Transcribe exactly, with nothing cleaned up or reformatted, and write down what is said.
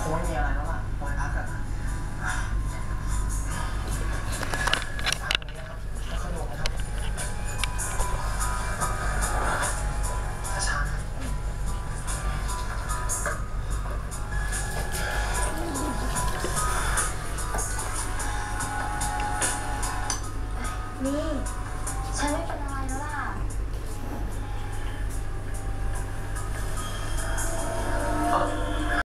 งไม่มีอะไรแล้วล่ะปล่อยพักกันสนุกนะครับช้านี่ฉันไม่ป